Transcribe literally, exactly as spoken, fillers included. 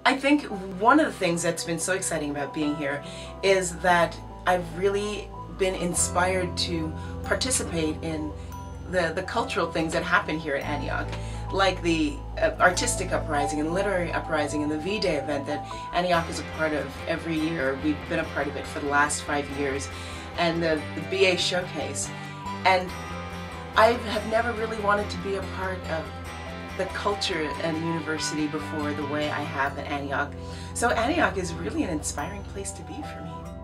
I think one of the things that's been so exciting about being here is that I've really been inspired to participate in the, the cultural things that happen here at Antioch, like the uh, artistic uprising and literary uprising and the V-Day event that Antioch is a part of every year. We've been a part of it for the last five years, and the, the B A showcase. And I have never really wanted to be a part of the culture and university before the way I have at Antioch. So Antioch is really an inspiring place to be for me.